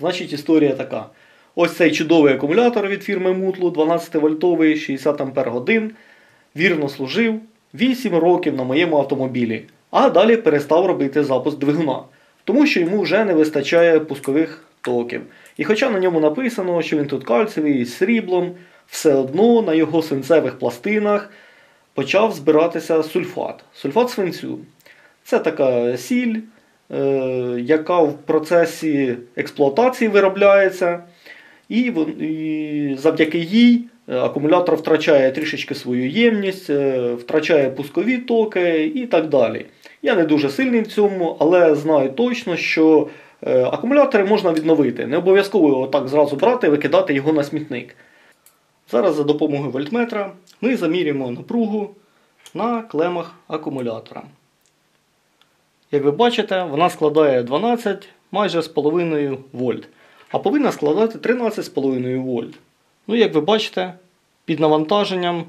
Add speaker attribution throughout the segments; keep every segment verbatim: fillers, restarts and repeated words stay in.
Speaker 1: Значить, історія така. Ось цей чудовий акумулятор від фірми Мутлу, дванадцятивольтовий, шістдесят ампер годин, вірно служив вісім років на моєму автомобілі, а далі перестав робити запуск двигуна, тому що йому вже не вистачає пускових токів. І хоча на ньому написано, що він тут кальцієвий з сріблом, все одно на його свинцевих пластинах почав збиратися сульфат. Сульфат свинцю. Це така сіль, е, яка в процесі експлуатації виробляється, і, і завдяки їй акумулятор втрачає трішечки свою ємність, е, втрачає пускові токи і так далі. Я не дуже сильний в цьому, але знаю точно, що е, акумулятори можна відновити. Не обов'язково його так зразу брати і викидати його на смітник. Зараз за допомогою вольтметра ми замірюємо напругу на клемах акумулятора. Як ви бачите, вона складає дванадцять майже з половиною вольт, а повинна складати тринадцять з половиною вольт. Ну, як ви бачите, під навантаженням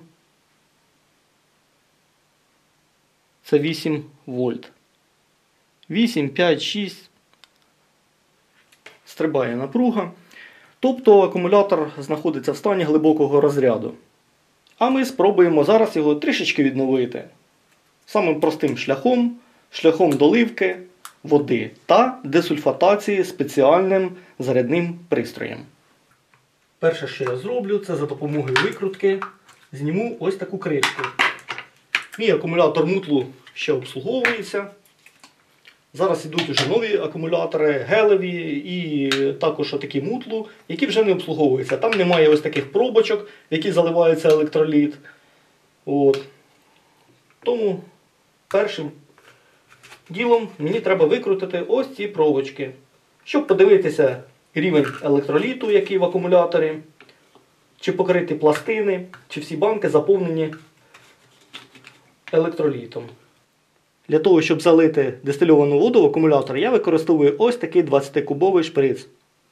Speaker 1: це вісім вольт. вісім, п'ять, шість стрибає напруга. Тобто акумулятор знаходиться в стані глибокого розряду. А ми спробуємо зараз його трішечки відновити. Самим простим шляхом, шляхом доливки води та десульфатації спеціальним зарядним пристроєм. Перше, що я зроблю, це за допомогою викрутки зніму ось таку кришку. Мій акумулятор Мутлу ще обслуговується. Зараз йдуть вже нові акумулятори, гелеві і також отакі Мутлу, які вже не обслуговуються. Там немає ось таких пробочок, в які заливається електроліт. От. Тому першим ділом мені треба викрутити ось ці пробочки, щоб подивитися рівень електроліту, який в акумуляторі, чи покриті пластини, чи всі банки заповнені електролітом. Для того, щоб залити дистильовану воду в акумулятор, я використовую ось такий двадцятикубовий шприц.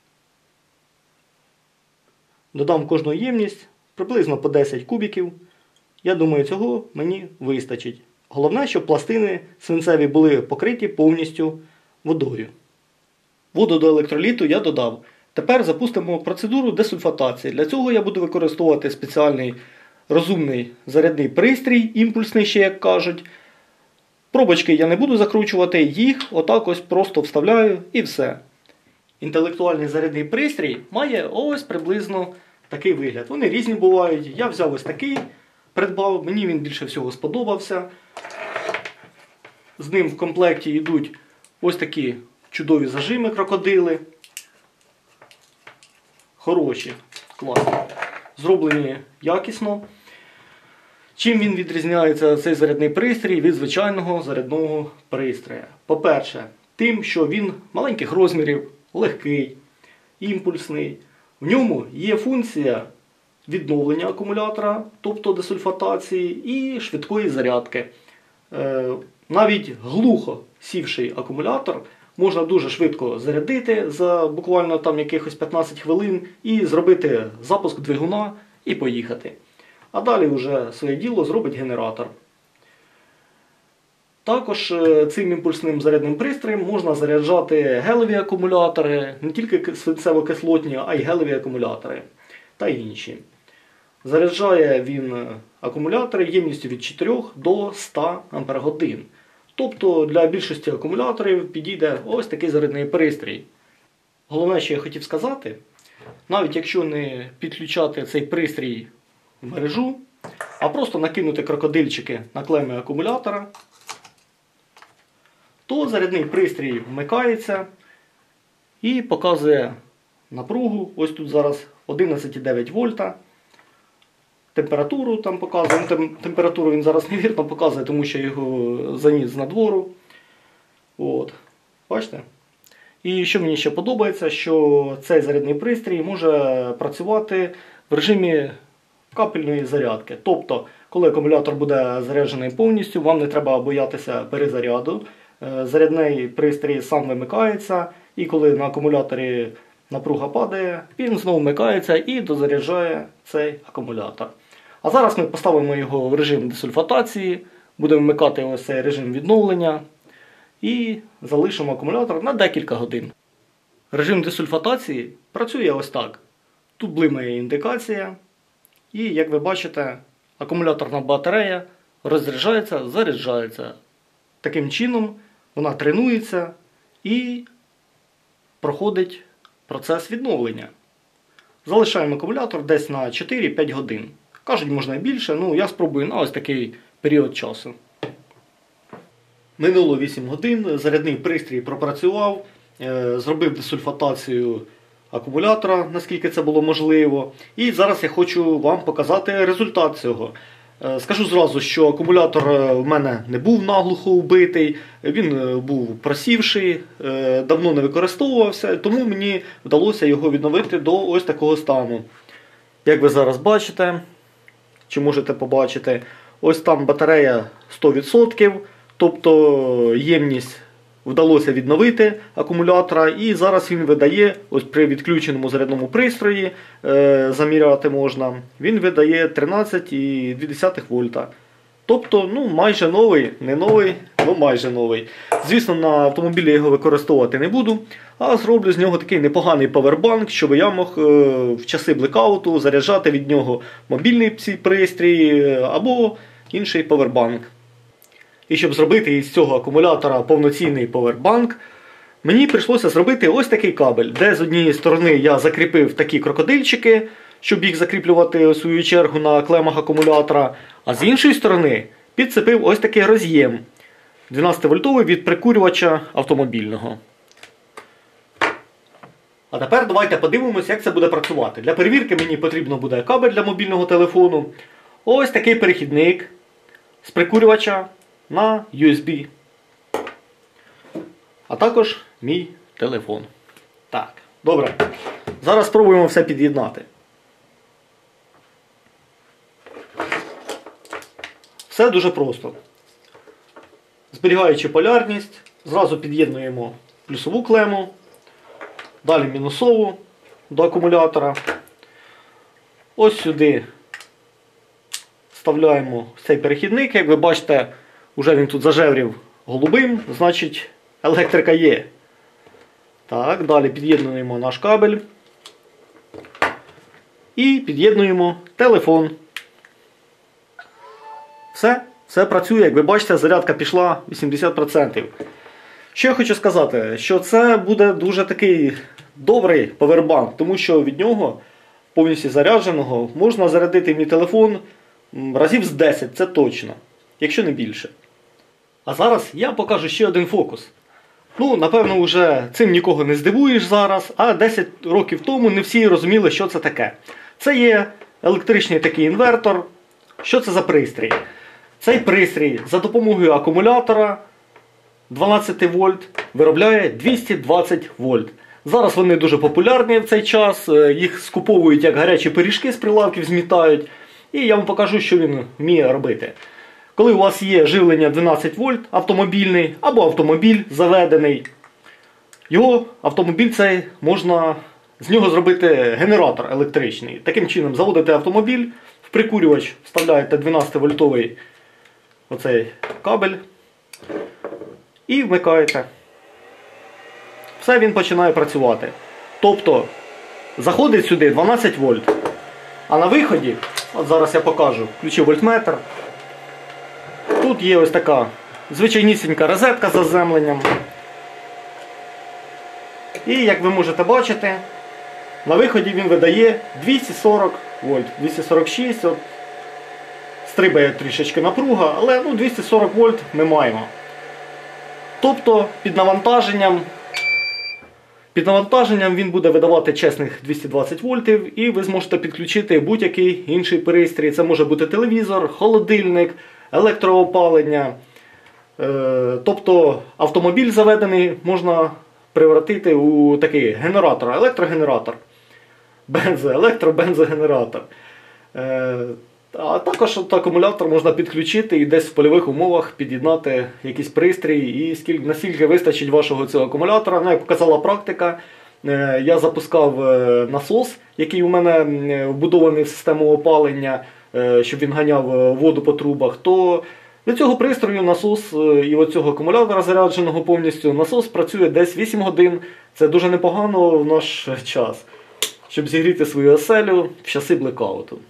Speaker 1: Додам в кожну ємність приблизно по десять кубиків. Я думаю, цього мені вистачить. Головне, щоб пластини свинцеві були покриті повністю водою. Воду до електроліту я додав. Тепер запустимо процедуру десульфатації. Для цього я буду використовувати спеціальний розумний зарядний пристрій, імпульсний ще, як кажуть. Пробочки я не буду закручувати, їх отак ось просто вставляю і все. Інтелектуальний зарядний пристрій має ось приблизно такий вигляд. Вони різні бувають. Я взяв ось такий, придбав, мені він більше всього сподобався. З ним в комплекті йдуть ось такі чудові зажими крокодили. Хороші, класні. Зроблені якісно. Чим він відрізняється, цей зарядний пристрій, від звичайного зарядного пристрою? По-перше, тим, що він маленьких розмірів, легкий, імпульсний. В ньому є функція відновлення акумулятора, тобто десульфатації, і швидкої зарядки. Навіть глухо сівший акумулятор можна дуже швидко зарядити за буквально там якихось п'ятнадцять хвилин і зробити запуск двигуна і поїхати. А далі вже своє діло зробить генератор. Також цим імпульсним зарядним пристроєм можна заряджати гелеві акумулятори, не тільки свинцево-кислотні, а й гелеві акумулятори та інші. Заряджає він акумулятори ємністю від чотирьох до ста ампер годин. Тобто для більшості акумуляторів підійде ось такий зарядний пристрій. Головне, що я хотів сказати, навіть якщо не підключати цей пристрій в мережу, а просто накинути крокодильчики на клеми акумулятора, то зарядний пристрій вмикається і показує напругу. Ось тут зараз одинадцять цілих дев'ять вольта. Температуру там показує. Тем, температуру він зараз невірно показує, тому що його заніс з надвору. От. Бачите? І що мені ще подобається, що цей зарядний пристрій може працювати в режимі капельної зарядки. Тобто, коли акумулятор буде заряджений повністю, вам не треба боятися перезаряду. Зарядний пристрій сам вимикається, і коли на акумуляторі напруга падає, він знову вмикається і дозаряджає цей акумулятор. А зараз ми поставимо його в режим десульфатації, будемо вмикати ось цей режим відновлення і залишимо акумулятор на декілька годин. Режим десульфатації працює ось так. Тут блимає індикація. І, як ви бачите, акумуляторна батарея розряджається, заряджається. Таким чином вона тренується і проходить процес відновлення. Залишаємо акумулятор десь на чотири-п'ять годин. Кажуть, можна і більше, ну я спробую на ось такий період часу. Минуло вісім годин, зарядний пристрій пропрацював, зробив десульфатацію акумулятора, наскільки це було можливо. І зараз я хочу вам показати результат цього. Скажу зразу, що акумулятор в мене не був наглухо вбитий, він був просівший, давно не використовувався, тому мені вдалося його відновити до ось такого стану. Як ви зараз бачите, чи можете побачити, ось там батарея сто відсотків, тобто ємність вдалося відновити акумулятора, і зараз він видає, ось при відключеному зарядному пристрої, е, заміряти можна, він видає тринадцять цілих дві десятих вольта. Тобто, ну, майже новий, не новий, ну майже новий. Звісно, на автомобілі я його використовувати не буду, а зроблю з нього такий непоганий павербанк, щоб я мог е, в часи блекауту заряджати від нього мобільний пристрій або інший павербанк. І щоб зробити із цього акумулятора повноцінний повербанк, мені прийшлося зробити ось такий кабель, де з однієї сторони я закріпив такі крокодильчики, щоб їх закріплювати у свою чергу на клемах акумулятора, а з іншої сторони підцепив ось такий роз'єм дванадцятивольтовий від прикурювача автомобільного. А тепер давайте подивимось, як це буде працювати. Для перевірки мені потрібно буде кабель для мобільного телефону, ось такий перехідник з прикурювача на ю ес бі. А також мій телефон. Так, добре. Зараз спробуємо все під'єднати. Все дуже просто. Зберігаючи полярність, зразу під'єднуємо плюсову клему, далі мінусову до акумулятора. Ось сюди вставляємо цей перехідник. Як ви бачите, уже він тут зажеврів голубим, значить електрика є. Так, далі під'єднуємо наш кабель. І під'єднуємо телефон. Все, все працює. Як ви бачите, зарядка пішла вісімдесят відсотків. Що я хочу сказати, що це буде дуже такий добрий павербанк, тому що від нього, повністю зарядженого, можна зарядити мій телефон разів з десять, це точно, якщо не більше. А зараз я покажу ще один фокус. Ну, напевно, вже цим нікого не здивуєш зараз, а десять років тому не всі розуміли, що це таке. Це є електричний такий інвертор. Що це за пристрій? Цей пристрій за допомогою акумулятора дванадцять вольт виробляє двісті двадцять вольт. Зараз вони дуже популярні в цей час, їх скуповують як гарячі пиріжки з прилавків, змітають. І я вам покажу, що він вміє робити. Коли у вас є живлення дванадцять вольт автомобільний або автомобіль заведений, його автомобіль цей можна з нього зробити генератор електричний. Таким чином заводите автомобіль, в прикурювач вставляєте дванадцятивольтовий оцей кабель і вмикаєте. Все, він починає працювати. Тобто заходить сюди дванадцять вольт, а на виході, от зараз я покажу, включу вольтметр. Тут є ось така звичайнісінька розетка з заземленням. І, як ви можете бачити, на виході він видає двісті сорок вольт. двісті сорок шість, от, стрибає трішечки напруга, але ну, двісті сорок вольт ми маємо. Тобто під навантаженням, під навантаженням він буде видавати чесних двісті двадцять вольтів, і ви зможете підключити будь-який інший пристрій. Це може бути телевізор, холодильник, електроопалення. Тобто автомобіль заведений можна превратити у такий генератор, електрогенератор, бензо, електро-бензогенератор. А також от акумулятор можна підключити і десь в польових умовах під'єднати якийсь пристрій, і скільки, наскільки вистачить вашого цього акумулятора. Ну, як показала практика, я запускав насос, який у мене вбудований в систему опалення, щоб він ганяв воду по трубах, то Від цього пристрою насос е, і від цього акумулятора зарядженого повністю насос працює десь вісім годин. Це дуже непогано в наш час, щоб зігріти свою оселю в часи блекауту.